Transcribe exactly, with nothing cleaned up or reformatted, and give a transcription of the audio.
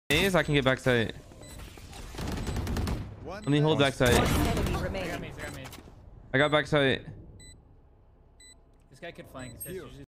Is I can get backside. Let me hold backside. I got backside. This guy could flank. This guy's usually